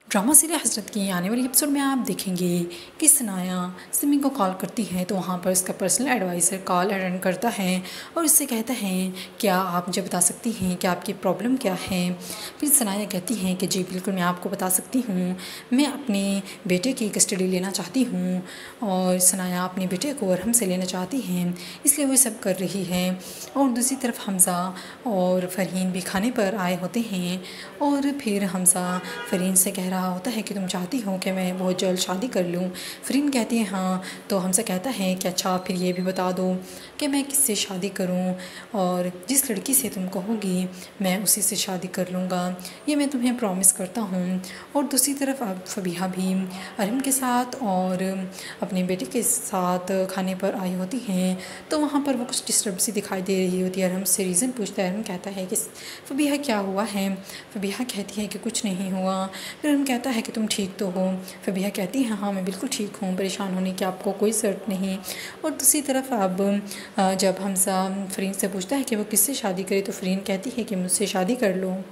Drama serial हज़रत की आने वाली एपिसोड में आप देखेंगे कि सनाया सिमी को कॉल करती है तो वहाँ पर उसका पर्सनल एडवाइज़र कॉल अटेंड करता है और उससे कहता है क्या आप मुझे बता सकती हैं कि आपकी प्रॉब्लम क्या है। फिर सनाया कहती हैं कि जी बिल्कुल मैं आपको बता सकती हूँ, मैं अपने बेटे की कस्टडी लेना चाहती हूँ और सनाया अपने बेटे को अरहम से लेना चाहती हैं, इसलिए वो सब कर रही है। और दूसरी तरफ हमज़ा और फ़रहीन भी खाने पर आए होते हैं और फिर हमज़ा फ़रहीन से कह रहा होता है कि तुम चाहती हो कि मैं बहुत जल्द शादी कर लूँ। फ़रहीन कहती है हाँ, तो हमसे कहता है कि अच्छा फिर ये भी बता दो कि मैं किससे शादी करूँ और जिस लड़की से तुम कहोगी मैं उसी से शादी कर लूँगा, ये मैं तुम्हें प्रॉमिस करता हूँ। और दूसरी तरफ अब फ़बीहा भी अरहम के साथ और अपने बेटे के साथ खाने पर आई होती हैं तो वहाँ पर वो कुछ डिस्टर्ब सी दिखाई दे रही होती है। अरहम से रीज़न पूछता है, अरहम कहता है कि फ़बीहा क्या हुआ है। फ़बीहा कहती है कि कुछ नहीं हुआ। फिर अरहम कहता है कि तुम ठीक तो हो। फ़बीहा कहती है हाँ मैं बिल्कुल ठीक हूँ, परेशान होने की आपको कोई ज़रूरत नहीं। और दूसरी तरफ अब जब हमज़ा फ़रहीन से पूछता है कि वो किससे शादी करे तो फ़रहीन कहती है कि मुझसे शादी कर लो।